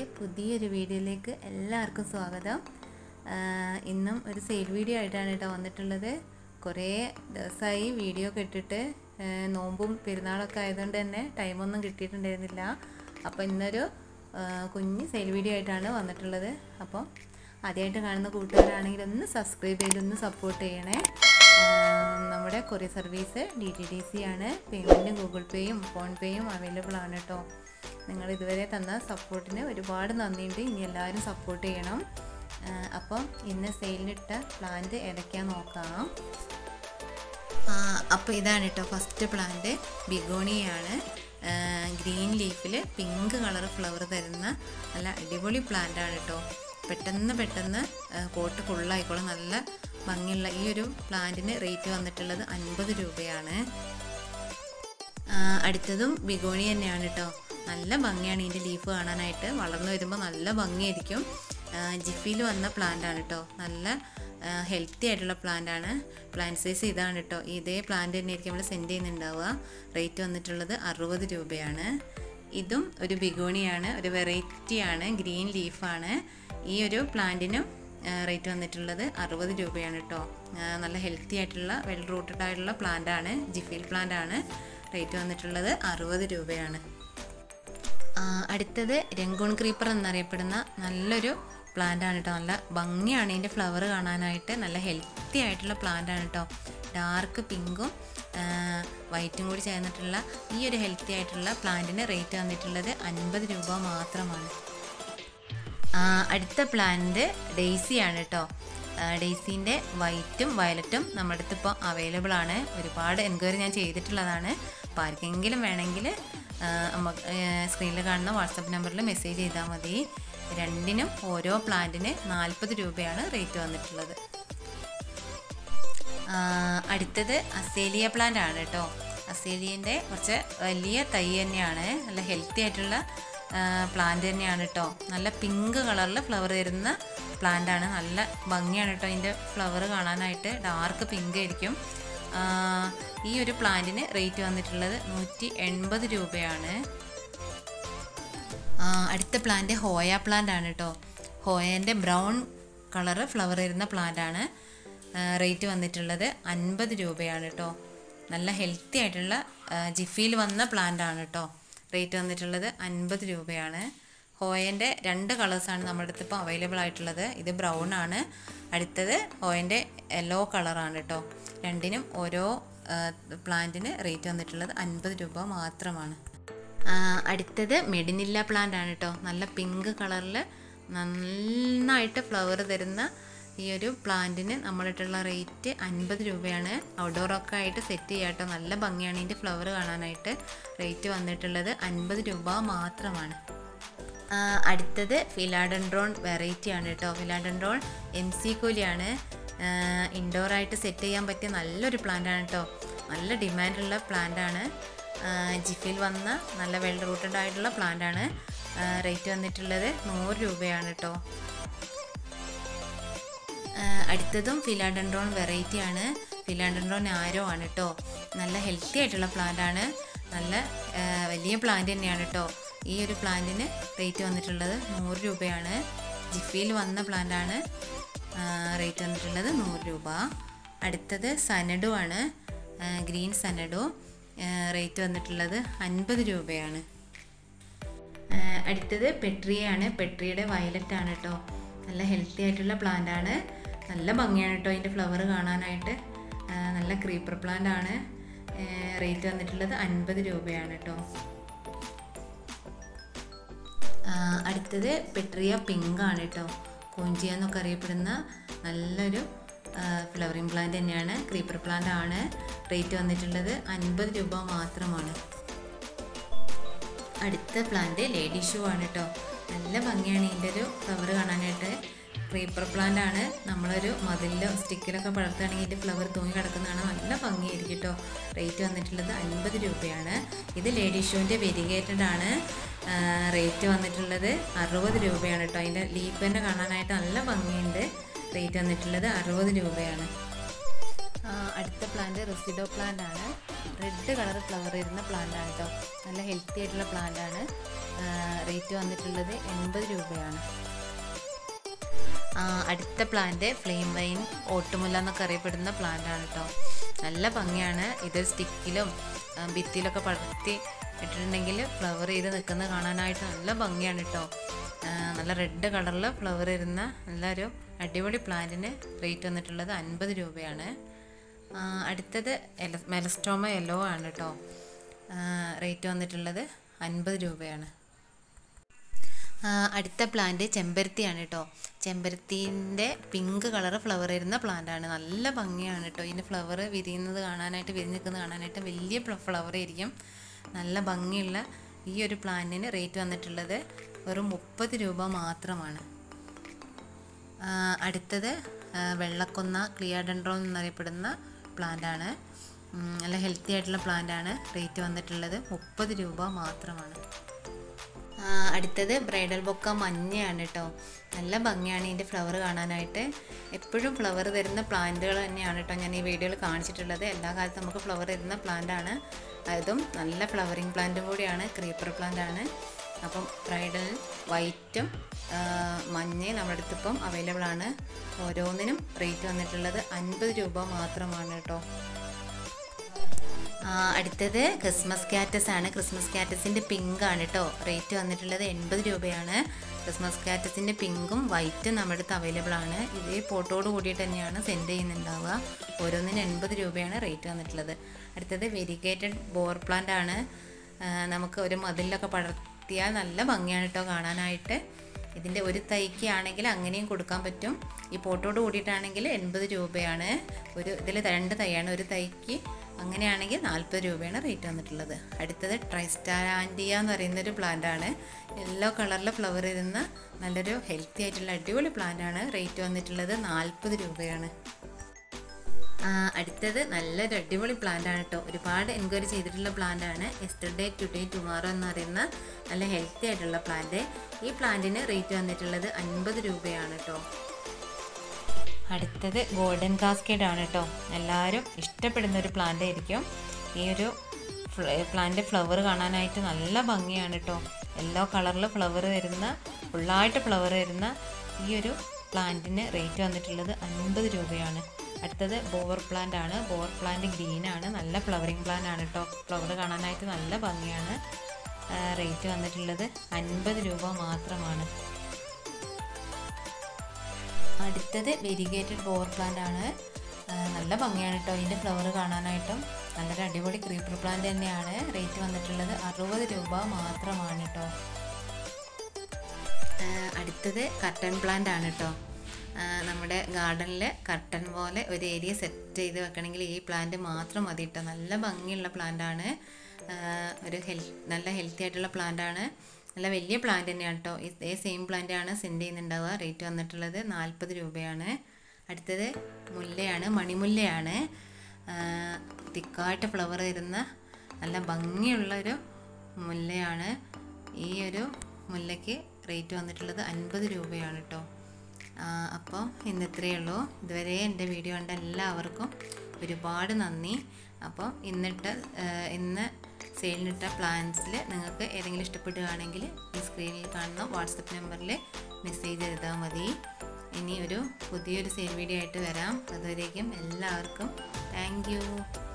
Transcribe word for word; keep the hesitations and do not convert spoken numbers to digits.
പുതിയൊരു വീഡിയോയിലേക്ക് എല്ലാവർക്കും സ്വാഗതം. ഇന്നും ഒരു സെയിൽ വീഡിയോ ആയിട്ടാണ് കേട്ടോ വന്നിട്ടുള്ളത്. കുറേ ദിവസമായി വീഡിയോ ഒക്കെ ഇട്ടിട്ട്, നോമ്പും പെരുന്നാളൊക്കെ ആയതുകൊണ്ട് തന്നെ ടൈമൊന്നും കിട്ടിയിട്ടുണ്ടായിരുന്നില്ല. അപ്പോൾ ഇന്നൊരു കുഞ്ഞ് സെയിൽ വീഡിയോ ആയിട്ടാണ് വന്നിട്ടുള്ളത്. അപ്പോൾ ആദ്യമായിട്ട് കാണുന്ന കൂട്ടുകാരാണെങ്കിൽ ഒന്ന് സബ്സ്ക്രൈബ് ചെയ്ത് ഒന്ന് സപ്പോർട്ട് ചെയ്യണേ. നമ്മുടെ courier service D T D C ആണ്. പേയ്മെൻറ്റും ഗൂഗിൾ പേയും ഫോൺ പേയും അവൈലബിൾ ആണ് കേട്ടോ. നിങ്ങൾ ഇതുവരെ തന്ന സപ്പോർട്ടിന് ഒരുപാട് നന്ദിയുണ്ട്. ഇനി എല്ലാവരും സപ്പോർട്ട് ചെയ്യണം. അപ്പം ഇന്ന് സെയിലിനിട്ട പ്ലാന്റ് ഏതൊക്കെയാണെന്ന് നോക്കാം. അപ്പോൾ ഇതാണ് കേട്ടോ ഫസ്റ്റ് പ്ലാന്റ്. ബിഗോണിയാണ്. ഗ്രീൻ ലീഫിൽ പിങ്ക് കളർ ഫ്ലവർ തരുന്ന നല്ല അടിപൊളി പ്ലാന്റ് ആണ് കേട്ടോ. പെട്ടെന്ന് പെട്ടെന്ന് പോട്ട് ഫുള്ളായിക്കോളും. നല്ല ഭംഗിയുള്ള ഈ ഒരു പ്ലാന്റിന് റേറ്റ് വന്നിട്ടുള്ളത് അൻപത് രൂപയാണ്. അടുത്തതും ബിഗോണി തന്നെയാണ് കേട്ടോ. നല്ല ഭംഗിയാണ് ഇതിൻ്റെ ലീഫ് കാണാനായിട്ട്. വളർന്നു വരുമ്പോൾ നല്ല ഭംഗിയായിരിക്കും. ജിഫിയിൽ വന്ന പ്ലാന്റ് ആണ് കേട്ടോ. നല്ല ഹെൽത്തി ആയിട്ടുള്ള പ്ലാന്റ് ആണ്. പ്ലാന്റ് സൈസ് ഇതാണ് കേട്ടോ. ഇതേ പ്ലാന്റ് തന്നെ ആയിരിക്കും നമ്മൾ സെൻഡ് ചെയ്യുന്നുണ്ടാവുക. റേറ്റ് വന്നിട്ടുള്ളത് അറുപത് രൂപയാണ്. ഇതും ഒരു ബിഗോണിയാണ്. ഒരു വെറൈറ്റിയാണ്. ഗ്രീൻ ലീഫാണ്. ഈ ഒരു പ്ലാന്റിനും റേറ്റ് വന്നിട്ടുള്ളത് അറുപത് രൂപയാണ് കേട്ടോ. നല്ല ഹെൽത്തി ആയിട്ടുള്ള വെൽ റൂട്ടഡ് ആയിട്ടുള്ള പ്ലാന്റ് ആണ്. ജിഫിൽ പ്ലാന്റ് ആണ്. റേറ്റ് വന്നിട്ടുള്ളത് അറുപത് രൂപയാണ്. അടുത്തത് രംഗൂൺ ക്രീപ്പർ എന്നറിയപ്പെടുന്ന നല്ലൊരു പ്ലാന്റ് ആണ് കേട്ടോ. നല്ല ഭംഗിയാണ് ഇതിൻ്റെ ഫ്ലവർ കാണാനായിട്ട്. നല്ല ഹെൽത്തി ആയിട്ടുള്ള പ്ലാന്റ് ആണ് കേട്ടോ. ഡാർക്ക് പിങ്കും വൈറ്റും കൂടി ചേർന്നിട്ടുള്ള ഈ ഒരു ഹെൽത്തി ആയിട്ടുള്ള പ്ലാന്റിന് റേറ്റ് വന്നിട്ടുള്ളത് അൻപത് രൂപ മാത്രമാണ്. അടുത്ത പ്ലാന്റ് ഡെയ്സി ആണ് കേട്ടോ. ഡെയ്സീൻ്റെ വൈറ്റും വയലറ്റും നമ്മുടെ അടുത്ത് ഇപ്പോൾ അവൈലബിൾ ആണ്. ഒരുപാട് എൻക്വയറി ഞാൻ ചെയ്തിട്ടുള്ളതാണ്. അപ്പോൾ ആർക്കെങ്കിലും വേണമെങ്കിൽ സ്ക്രീനിൽ കാണുന്ന വാട്സപ്പ് നമ്പറിൽ മെസ്സേജ് ചെയ്താൽ മതി. രണ്ടിനും ഓരോ പ്ലാന്റിന് നാൽപ്പത് രൂപയാണ് റേറ്റ് വന്നിട്ടുള്ളത്. അടുത്തത് അസേലിയ പ്ലാന്റ് ആണ് കേട്ടോ. അസേലിയൻ്റെ കുറച്ച് വലിയ തൈ തന്നെയാണ്. നല്ല ഹെൽത്തി ആയിട്ടുള്ള പ്ലാന്റ് തന്നെയാണ് കേട്ടോ. നല്ല പിങ്ക് കളറിൽ ഫ്ലവർ തരുന്ന പ്ലാന്റ് ആണ്. നല്ല ഭംഗിയാണ് കേട്ടോ ഇതിൻ്റെ ഫ്ലവർ കാണാനായിട്ട്. ഡാർക്ക് പിങ്ക് ആയിരിക്കും. ഈ ഒരു പ്ലാന്റിന് റേറ്റ് വന്നിട്ടുള്ളത് നൂറ്റി എൺപത് രൂപയാണ്. അടുത്ത പ്ലാന്റ് ഹോയ പ്ലാന്റ് ആണ് കേട്ടോ. ഹോയൻ്റെ ബ്രൗൺ കളറ് ഫ്ലവർ വരുന്ന പ്ലാന്റ് ആണ്. റേറ്റ് വന്നിട്ടുള്ളത് അൻപത് രൂപയാണ് കേട്ടോ. നല്ല ഹെൽത്തി ആയിട്ടുള്ള ജിഫിയിൽ വന്ന പ്ലാന്റ് ആണ് കേട്ടോ. റേറ്റ് വന്നിട്ടുള്ളത് അൻപത് രൂപയാണ്. ഹോയൻ്റെ രണ്ട് കളേഴ്സാണ് നമ്മുടെ അടുത്ത് ഇപ്പോൾ അവൈലബിൾ ആയിട്ടുള്ളത്. ഇത് ബ്രൗൺ ആണ്. അടുത്തത് ഹോയൻ്റെ യെല്ലോ കളറാണ് കേട്ടോ. രണ്ടിനും ഓരോ പ്ലാന്റിന് റേറ്റ് വന്നിട്ടുള്ളത് അൻപത് രൂപ മാത്രമാണ്. അടുത്തത് മെഡിനില്ല പ്ലാന്റ് ആണ് കേട്ടോ. നല്ല പിങ്ക് കളറിൽ നന്നായിട്ട് ഫ്ലവർ തരുന്ന ഈ ഒരു പ്ലാന്റിന് നമ്മളിട്ടുള്ള റേറ്റ് അൻപത് രൂപയാണ്. ഔട്ട്ഡോറൊക്കെ ആയിട്ട് സെറ്റ് ചെയ്യാം കേട്ടോ. നല്ല ഭംഗിയാണ് ഇതിൻ്റെ ഫ്ലവർ കാണാനായിട്ട്. റേറ്റ് വന്നിട്ടുള്ളത് അൻപത് രൂപ മാത്രമാണ്. അടുത്തത് ഫിലാഡൻഡ്രോൺ വെറൈറ്റി ആണ് കേട്ടോ. ഫിലാഡൻഡ്രോൺ എം സി കോലിയാണ്. ഇൻഡോറായിട്ട് സെറ്റ് ചെയ്യാൻ പറ്റിയ നല്ലൊരു പ്ലാന്റ് ആണ് കേട്ടോ. നല്ല ഡിമാൻഡുള്ള പ്ലാന്റ് ആണ്. ജിഫിൽ വന്ന നല്ല വെൽ റൂട്ടഡ് ആയിട്ടുള്ള പ്ലാന്റ് ആണ്. റേറ്റ് വന്നിട്ടുള്ളത് നൂറ് രൂപയാണ് കേട്ടോ. അടുത്തതും ഫിലാഡൻഡ്രോൺ വെറൈറ്റി ആണ്. ഫിലാഡൻഡ്രോൺ ആരോ ആണ് കേട്ടോ. നല്ല ഹെൽത്തി ആയിട്ടുള്ള പ്ലാന്റ് ആണ്. നല്ല വലിയ പ്ലാന്റ് തന്നെയാണ് കേട്ടോ. ഈ ഒരു പ്ലാന്റിന് റേറ്റ് വന്നിട്ടുള്ളത് നൂറ് രൂപയാണ്. ജിഫിയിൽ വന്ന പ്ലാന്റ് ആണ്. റേറ്റ് വന്നിട്ടുള്ളത് നൂറ് രൂപ. അടുത്തത് സനഡു ആണ്. Green Xanadu. റേറ്റ് വന്നിട്ടുള്ളത് അൻപത് രൂപയാണ്. അടുത്തത് പെട്രിയാണ്. പെട്രിയുടെ വയലറ്റ് ആണ് കേട്ടോ. നല്ല ഹെൽത്തി ആയിട്ടുള്ള പ്ലാന്റ് ആണ്. നല്ല ഭംഗിയാണ് കേട്ടോ ഇതിൻ്റെ ഫ്ലവർ കാണാനായിട്ട്. നല്ല ക്രീപ്പർ പ്ലാന്റ് ആണ്. റേറ്റ് വന്നിട്ടുള്ളത് അൻപത് രൂപയാണ് കേട്ടോ. അടുത്തത് പെട്രിയ പിങ്ക് ആണ് കേട്ടോ. കോഞ്ചിയ എന്നൊക്കെ അറിയപ്പെടുന്ന നല്ലൊരു ഫ്ലവറിങ് പ്ലാന്റ് തന്നെയാണ്. ക്രീപ്പർ പ്ലാന്റ് ആണ്. റേറ്റ് വന്നിട്ടുള്ളത് അൻപത് രൂപ മാത്രമാണ്. അടുത്ത പ്ലാന്റ് ലേഡി ഷൂ ആണ് കേട്ടോ. നല്ല ഭംഗിയാണ് ഇതിൻ്റെ ഒരു ഫ്ലവർ കാണാനായിട്ട്. ക്രീപ്പർ പ്ലാന്റ് ആണ്. നമ്മളൊരു മതിലിലോ സ്റ്റിക്കിലൊക്കെ പടർത്തുകയാണെങ്കിൽ ഇതിൻ്റെ ഫ്ലവർ തൂങ്ങി കിടക്കുന്നതാണ്. നല്ല ഭംഗിയായിരിക്കും കേട്ടോ. റേറ്റ് വന്നിട്ടുള്ളത് അൻപത് രൂപയാണ്. ഇത് ലേഡി ഷൂവിൻ്റെ വെരിഗേറ്റഡ് ആണ്. റേറ്റ് വന്നിട്ടുള്ളത് അറുപത് രൂപയാണ് കേട്ടോ. അതിൻ്റെ ലീഫ് തന്നെ കാണാനായിട്ട് നല്ല ഭംഗിയുണ്ട്. റേറ്റ് വന്നിട്ടുള്ളത് അറുപത് രൂപയാണ്. അടുത്ത പ്ലാന്റ് റെസിഡോ പ്ലാന്റ് ആണ്. റെഡ് കളർ ഫ്ലവർ വരുന്ന പ്ലാന്റ് ആണ് കേട്ടോ. നല്ല ഹെൽത്തി ആയിട്ടുള്ള പ്ലാന്റ് ആണ്. റേറ്റ് വന്നിട്ടുള്ളത് എൺപത് രൂപയാണ്. അടുത്ത പ്ലാന്റ് ഫ്ലെയിം വൈൻ ഓട്ടുമുല്ല എന്നൊക്കെ അറിയപ്പെടുന്ന പ്ലാന്റാണ് കേട്ടോ. നല്ല ഭംഗിയാണ്. ഇത് സ്റ്റിക്കിലും ഭിത്തിയിലൊക്കെ പടർത്തി ഇട്ടിട്ടുണ്ടെങ്കിൽ ഫ്ലവർ ചെയ്ത് നിൽക്കുന്നത് കാണാനായിട്ട് നല്ല ഭംഗിയാണ് കേട്ടോ. നല്ല റെഡ് കളറിൽ ഫ്ലവർ വരുന്ന നല്ലൊരു അടിപൊളി പ്ലാന്റിന് റേറ്റ് വന്നിട്ടുള്ളത് അൻപത് രൂപയാണ്. അടുത്തത് എല മെലസ്റ്റോമ യെല്ലോ ആണ് കേട്ടോ. റേറ്റ് വന്നിട്ടുള്ളത് അൻപത് രൂപയാണ്. അടുത്ത പ്ലാന്റ് ചെമ്പരത്തിയാണ് കേട്ടോ. ചെമ്പരത്തിൻ്റെ പിങ്ക് കളർ ഫ്ലവർ വരുന്ന പ്ലാന്റാണ്. നല്ല ഭംഗിയാണ് കേട്ടോ. ഇതിൻ്റെ ഫ്ലവർ വിരിയുന്നത് കാണാനായിട്ട് വിരിഞ്ഞ് നിൽക്കുന്നത് കാണാനായിട്ട് വലിയ ഫ്ലവർ ആയിരിക്കും. നല്ല ഭംഗിയുള്ള ഈ ഒരു പ്ലാന്റിന് റേറ്റ് വന്നിട്ടുള്ളത് വെറും മുപ്പത് രൂപ മാത്രമാണ്. അടുത്തത് വെള്ളക്കൊന്ന ക്ലിയാഡെൻഡ്രോൺ എന്നറിയപ്പെടുന്ന പ്ലാന്റാണ്. നല്ല ഹെൽത്തി ആയിട്ടുള്ള പ്ലാന്റാണ്. റേറ്റ് വന്നിട്ടുള്ളത് മുപ്പത് രൂപ മാത്രമാണ്. അടുത്തത് ബ്രൈഡൽ ബൊക്ക മഞ്ഞയാണ് കേട്ടോ. നല്ല ഭംഗിയാണ് ഇതിൻ്റെ ഫ്ലവർ കാണാനായിട്ട്. എപ്പോഴും ഫ്ലവർ തരുന്ന പ്ലാന്റുകൾ തന്നെയാണ് കേട്ടോ ഞാൻ ഈ വീഡിയോയിൽ കാണിച്ചിട്ടുള്ളത്. എല്ലാ കാലത്തും നമുക്ക് ഫ്ലവർ തരുന്ന പ്ലാന്റാണ്. അതും നല്ല ഫ്ലവറിങ് പ്ലാന്റും കൂടിയാണ്. ക്രീപ്പർ പ്ലാന്റാണ്. അപ്പം ബ്രൈഡൽ വൈറ്റും മഞ്ഞയും നമ്മുടെ അടുത്ത് ഇപ്പം അവൈലബിൾ ആണ്. ഓരോന്നിനും റേറ്റ് വന്നിട്ടുള്ളത് അൻപത് രൂപ മാത്രമാണ് കേട്ടോ. അടുത്തത് ക്രിസ്മസ് കാറ്റസ് ആണ്. ക്രിസ്മസ് കാറ്റസിൻ്റെ പിങ്ക് ആണ് കേട്ടോ. റേറ്റ് വന്നിട്ടുള്ളത് എൺപത് രൂപയാണ്. ക്രിസ്മസ് കാറ്റസിൻ്റെ പിങ്കും വൈറ്റും നമ്മുടെ അടുത്ത് അവൈലബിൾ ആണ്. ഇതേ പോട്ടോട് കൂടിയിട്ട് തന്നെയാണ് സെൻഡ് ചെയ്യുന്നുണ്ടാവുക. ഓരോന്നിന് എൺപത് രൂപയാണ് റേറ്റ് വന്നിട്ടുള്ളത്. അടുത്തത് വെരിഗേറ്റഡ് ബോർ പ്ലാന്റ് ആണ്. നമുക്ക് ഒരു മതിലൊക്കെ പടർത്തിയാൽ നല്ല ഭംഗിയാണ് കേട്ടോ കാണാനായിട്ട്. ഇതിൻ്റെ ഒരു തൈക്ക് ആണെങ്കിൽ അങ്ങനെയും കൊടുക്കാൻ പറ്റും. ഈ പോട്ടോട് കൂടിയിട്ടാണെങ്കിൽ എൺപത് രൂപയാണ്. ഒരു ഇതിൽ രണ്ട് തൈയാണ്. ഒരു തൈക്ക് അങ്ങനെയാണെങ്കിൽ നാൽപ്പത് രൂപയാണ് റേറ്റ് വന്നിട്ടുള്ളത്. അടുത്തത് ട്രൈസ്റ്റാൻഡിയ എന്ന് പറയുന്നൊരു പ്ലാന്റാണ്. യെല്ലോ കളറിലെ ഫ്ലവർ ഇരുന്ന നല്ലൊരു ഹെൽത്തി ആയിട്ടുള്ള അടിപൊളി പ്ലാന്റാണ്. റേറ്റ് വന്നിട്ടുള്ളത് നാൽപ്പത് രൂപയാണ്. അടുത്തത് നല്ലൊരു അടിപൊളി പ്ലാന്റാണ് കേട്ടോ. ഒരുപാട് എൻക്വയറി ചെയ്തിട്ടുള്ള പ്ലാന്റാണ്. യെസ്റ്റർഡേ ടുഡേ ടുമാറോ എന്ന് പറയുന്ന നല്ല ഹെൽത്തി ആയിട്ടുള്ള പ്ലാന്റ്. ഈ പ്ലാന്റിന് റേറ്റ് വന്നിട്ടുള്ളത് അൻപത് രൂപയാണ് കേട്ടോ. അടുത്തത് ഗോൾഡൻ കാസ്കേഡ് ആണ് കേട്ടോ. എല്ലാവരും ഇഷ്ടപ്പെടുന്ന ഒരു പ്ലാന്റ് ആയിരിക്കും. ഈ ഒരു പ്ലാന്റ് ഫ്ലവർ കാണാനായിട്ട് നല്ല ഭംഗിയാണ് കേട്ടോ. യെല്ലോ കളറിൽ ഫ്ലവർ വരുന്ന ഫുള്ളായിട്ട് ഫ്ലവർ വരുന്ന ഈ ഒരു പ്ലാന്റിന് റേറ്റ് വന്നിട്ടുള്ളത് അൻപത് രൂപയാണ്. അടുത്തത് ബോവർ പ്ലാന്റ് ആണ്. ബോവർ പ്ലാന്റ് ഗ്രീനാണ്. നല്ല ഫ്ലവറിങ് പ്ലാന്റ് ആണ് കേട്ടോ. ഫ്ലവർ കാണാനായിട്ട് നല്ല ഭംഗിയാണ്. റേറ്റ് വന്നിട്ടുള്ളത് അൻപത് രൂപ മാത്രമാണ്. അടുത്തത് വെരിഗേറ്റഡ് ബോവർ പ്ലാന്റ് ആണ്. നല്ല ഭംഗിയാണ് കേട്ടോ. ഇതിൻ്റെ ഫ്ലവർ കാണാനായിട്ടും നല്ലൊരു അടിപൊളി ക്രീപ്പർ പ്ലാന്റ് തന്നെയാണ്. റേറ്റ് വന്നിട്ടുള്ളത് അറുപത് രൂപ മാത്രമാണ് കേട്ടോ. അടുത്തത് കർട്ടൻ പ്ലാന്റ് ആണ് കേട്ടോ. നമ്മുടെ ഗാർഡനിൽ കർട്ടൻ പോലെ ഒരു ഏരിയ സെറ്റ് ചെയ്ത് വെക്കണമെങ്കിൽ ഈ പ്ലാന്റ് മാത്രം മതി കേട്ടോ. നല്ല ഭംഗിയുള്ള പ്ലാന്റാണ്. ഒരു ഹെൽ നല്ല ഹെൽത്തി ആയിട്ടുള്ള പ്ലാന്റാണ്. നല്ല വലിയ പ്ലാന്റ് തന്നെയാണ് കേട്ടോ. ഇതേ സെയിം പ്ലാന്റാണ് സെൻഡ് ചെയ്യുന്നുണ്ടാവുക. റേറ്റ് വന്നിട്ടുള്ളത് നാൽപ്പത് രൂപയാണ്. അടുത്തത് മുല്ലയാണ്. മണിമുല്ലയാണ്. തിക്കായിട്ട് ഫ്ലവർ തരുന്ന നല്ല ഭംഗിയുള്ളൊരു മുല്ലയാണ്. ഈ ഒരു മുല്ലയ്ക്ക് റേറ്റ് വന്നിട്ടുള്ളത് അൻപത് രൂപയാണ് കേട്ടോ. അപ്പോൾ ഇന്ന് ഇത്രയേ ഉള്ളൂ. ഇതുവരെ എൻ്റെ വീഡിയോ കണ്ട എല്ലാവർക്കും ഒരുപാട് നന്ദി. അപ്പോൾ ഇന്നിട്ട് ഇന്ന് സെയിലിനിട്ട പ്ലാൻസിൽ നിങ്ങൾക്ക് ഏതെങ്കിലും ഇഷ്ടപ്പെടുകയാണെങ്കിൽ ഈ സ്ക്രീനിൽ കാണുന്ന വാട്സപ്പ് നമ്പറിൽ മെസ്സേജ് ചെയ്താൽ മതി. ഇനി ഒരു പുതിയൊരു സെയിൽ വീഡിയോ ആയിട്ട് വരാം. അതുവരേക്കും എല്ലാവർക്കും താങ്ക് യു.